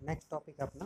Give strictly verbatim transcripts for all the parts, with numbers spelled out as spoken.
Next topic अपना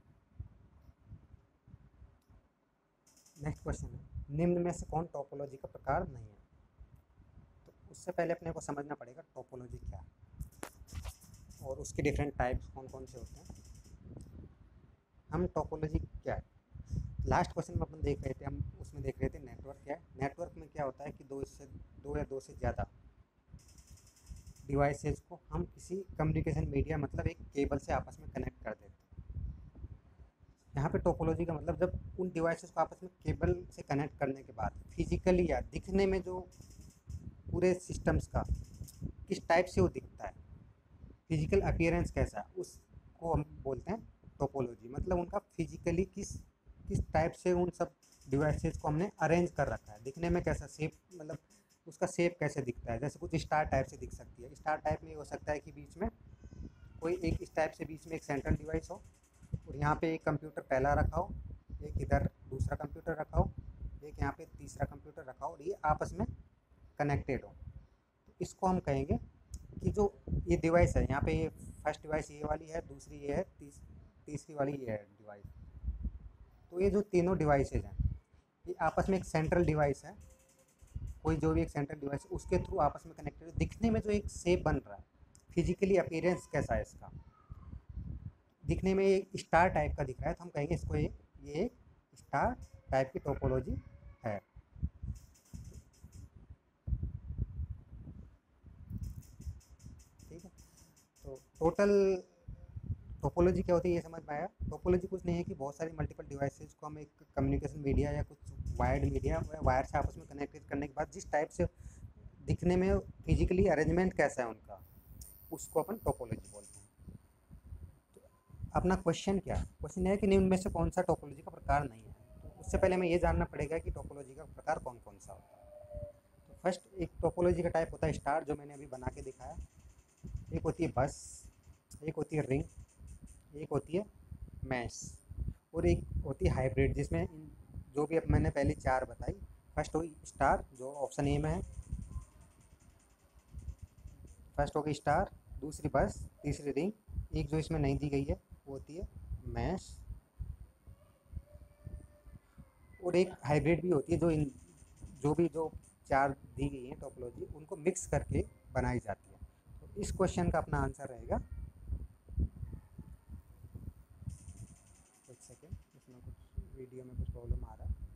next question है, निम्न में से कौन टोपोलॉजी का प्रकार नहीं है। तो उससे पहले अपने को समझना पड़ेगा टोपोलॉजी क्या है और उसके डिफरेंट टाइप्स कौन कौन से होते हैं। हम टोपोलॉजी क्या है, लास्ट क्वेश्चन में अपन देख रहे थे, हम उसमें देख रहे थे नेटवर्क क्या है। नेटवर्क में क्या होता है कि दो इससे दो या दो से ज़्यादा डिवाइसेज को हम किसी कम्युनिकेशन मीडिया मतलब एक केबल से आपस में कनेक्ट कर देते हैं। यहाँ पे टोपोलॉजी का मतलब जब उन डिवाइसेस को आपस में केबल से कनेक्ट करने के बाद फिजिकली या दिखने में जो पूरे सिस्टम्स का किस टाइप से वो दिखता है, फिजिकल अपीयरेंस कैसा है, उसको हम बोलते हैं टोपोलॉजी। मतलब उनका फिजिकली किस किस टाइप से उन सब डिवाइसेस को हमने अरेंज कर रखा है, दिखने में कैसा शेप, मतलब उसका शेप कैसे दिखता है। जैसे कुछ स्टार टाइप से दिख सकती है। स्टार टाइप में ये हो सकता है कि बीच में कोई एक इस टाइप से बीच में एक सेंट्रल डिवाइस हो और यहाँ पे एक कंप्यूटर पहला रखा हो, एक इधर दूसरा कंप्यूटर रखा हो, एक यहाँ पे तीसरा कंप्यूटर रखा हो और ये आपस में कनेक्टेड हो। तो इसको हम कहेंगे कि जो ये डिवाइस है, यहाँ पे ये फर्स्ट डिवाइस ये वाली है, दूसरी ये है, तीस, तीसरी वाली ये है डिवाइस। तो ये जो तीनों डिवाइसेज हैं ये आपस में एक सेंट्रल डिवाइस है, कोई जो भी एक सेंट्रल डिवाइस उसके थ्रू आपस में कनेक्टेड। दिखने में जो एक शेप बन रहा है, फिजिकली अपीयरेंस कैसा है इसका, दिखने में एक स्टार टाइप का दिख रहा है, तो हम कहेंगे इसको ये ये एक स्टार टाइप की टोपोलॉजी है। ठीक है, तो टोटल टोपोलॉजी क्या होती है ये समझ में आया। टोपोलॉजी कुछ नहीं है कि बहुत सारी मल्टीपल डिवाइसेज को हम एक कम्युनिकेशन मीडिया या कुछ वायर्ड मीडिया वायर से आपस में कनेक्टेड करने के बाद जिस टाइप से दिखने में फिजिकली अरेंजमेंट कैसा है उनका, उसको अपन टोपोलॉजी बोलते हैं। तो अपना क्वेश्चन क्या है, क्वेश्चन है कि निम्न में से कौन सा टोपोलॉजी का प्रकार नहीं है। तो उससे पहले हमें ये जानना पड़ेगा कि टोपोलॉजी का प्रकार कौन कौन सा होता है। तो फर्स्ट एक टोपोलॉजी का टाइप होता है स्टार, जो मैंने अभी बना के दिखाया। एक होती है बस, एक होती है रिंग, एक होती है मैश और एक होती है हाइब्रिड, जिसमें जो भी अब मैंने पहले चार बताई। फर्स्ट हुई स्टार जो ऑप्शन ए में है, फर्स्ट होगी स्टार, दूसरी बस, तीसरी रिंग, एक जो इसमें नहीं दी गई है वो होती है मैश, और एक हाइब्रिड भी होती है जो इन जो भी जो चार दी गई हैं टोपोलॉजी उनको मिक्स करके बनाई जाती है। तो इस क्वेश्चन का अपना आंसर रहेगा, एक सेकेंड, इसमें कुछ वीडियो में कुछ प्रॉब्लम आ रहा है।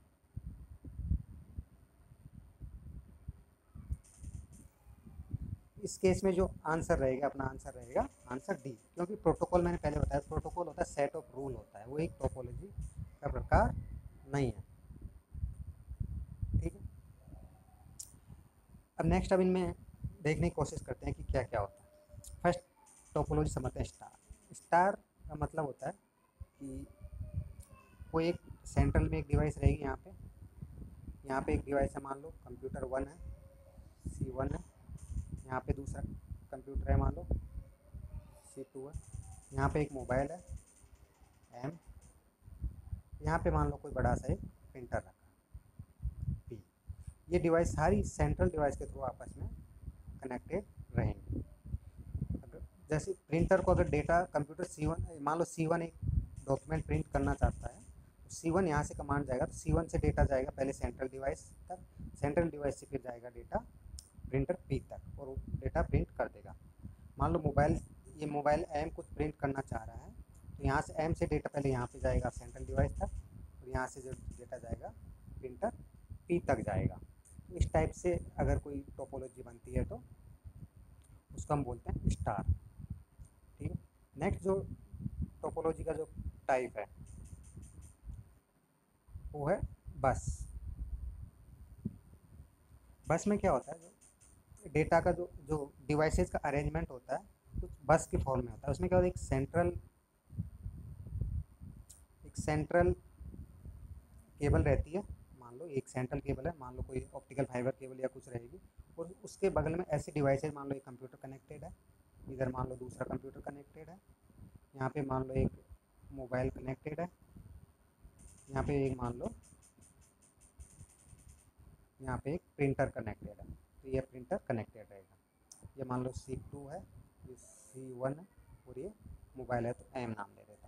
इस केस में जो आंसर रहेगा, अपना आंसर रहेगा आंसर डी, क्योंकि प्रोटोकॉल मैंने पहले बताया प्रोटोकॉल होता है सेट ऑफ रूल होता है, वो एक टोपोलॉजी का प्रकार नहीं है। ठीक है, अब नेक्स्ट अब इनमें देखने की कोशिश करते हैं कि क्या क्या होता है। फर्स्ट टोपोलॉजी समझते हैं स्टार। स्टार का मतलब होता है कि कोई एक सेंट्रल में एक डिवाइस रहेगी, यहाँ पे यहाँ पे एक डिवाइस है, मान लो कंप्यूटर वन है, सी वन है, यहाँ पे दूसरा कंप्यूटर है मान लो सी टू है, यहाँ पे एक मोबाइल है एम, यहाँ पे मान लो कोई बड़ा सा एक प्रिंटर रखा पी। ये डिवाइस सारी सेंट्रल डिवाइस के थ्रू आपस में कनेक्टेड रहेंगे। अगर जैसे प्रिंटर को अगर डेटा कंप्यूटर सी वन, मान लो सी वन एक डॉक्यूमेंट प्रिंट करना चाहता है, तो सी वन यहाँ से कमांड जाएगा, तो सी वन से डेटा जाएगा पहले सेंट्रल डिवाइस तक, सेंट्रल डिवाइस से फिर जाएगा डेटा प्रिंटर पी तक और वो डेटा प्रिंट कर देगा। मान लो मोबाइल, ये मोबाइल एम कुछ प्रिंट करना चाह रहा है, तो यहाँ से एम से डेटा पहले यहाँ पे जाएगा सेंट्रल डिवाइस तक और यहाँ से जो डेटा जाएगा प्रिंटर पी तक जाएगा। तो इस टाइप से अगर कोई टोपोलॉजी बनती है तो उसको हम बोलते हैं स्टार। ठीक है, नेक्स्ट जो टोपोलॉजी का जो टाइप है वो है बस। बस में क्या होता है, जो डेटा का जो जो डिवाइसेस का अरेंजमेंट होता है कुछ बस के फॉर्म में होता है। उसमें क्या होता है, एक सेंट्रल एक सेंट्रल केबल रहती है, मान लो एक सेंट्रल केबल है, मान लो कोई ऑप्टिकल फाइबर केबल या कुछ रहेगी, और उसके बगल में ऐसे डिवाइसेज, मान लो एक कंप्यूटर कनेक्टेड है, इधर मान लो दूसरा कंप्यूटर कनेक्टेड है, यहाँ पे मान लो एक मोबाइल कनेक्टेड है, यहाँ पे एक मान लो यहाँ पे एक प्रिंटर कनेक्टेड है, तो ये प्रिंटर कनेक्टेड रहेगा। ये मान लो सी टू है, ये सी वन है और ये मोबाइल है, तो एम नाम ले देता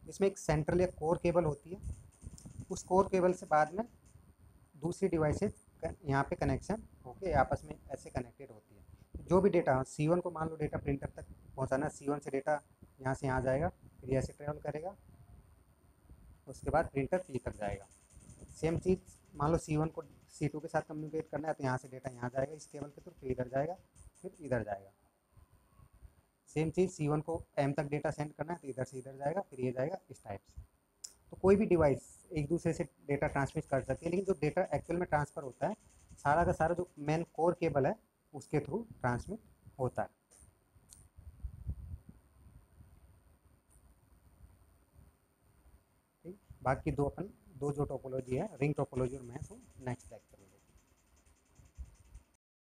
इसमें एक सेंट्रल या कोर केबल होती है, उस कोर केबल से बाद में दूसरी डिवाइसेज यहाँ पे कनेक्शन होके आपस में ऐसे कनेक्टेड होती है। जो भी डेटा सी वन को मान लो डेटा प्रिंटर तक पहुँचाना, सी वन से डेटा यहाँ से यहाँ जाएगा, फिर ऐसे ट्रेवल करेगा, उसके बाद प्रिंटर पी तक जाएगा। सेम चीज़ मान लो सी वन को सी टू के साथ कम्युनिकेट करना है तो यहाँ से डेटा यहाँ जाएगा इस केबल के थ्रू, फिर इधर जाएगा, फिर इधर जाएगा। सेम चीज़ सी वन को एम तक डेटा सेंड करना है तो इधर से इधर जाएगा, फिर ये जाएगा, इस टाइप से। तो कोई भी डिवाइस एक दूसरे से डेटा ट्रांसमिट कर सकती है, लेकिन जो डेटा एक्चुअल में ट्रांसफ़र होता है सारा का सारा जो मेन कोर केबल है उसके थ्रू ट्रांसमिट होता है। ठीक, बाकी दो अपन दो जो टोपोलॉजी है, रिंग टोपोलॉजी और मैश, वो नेक्स्ट लेक्चर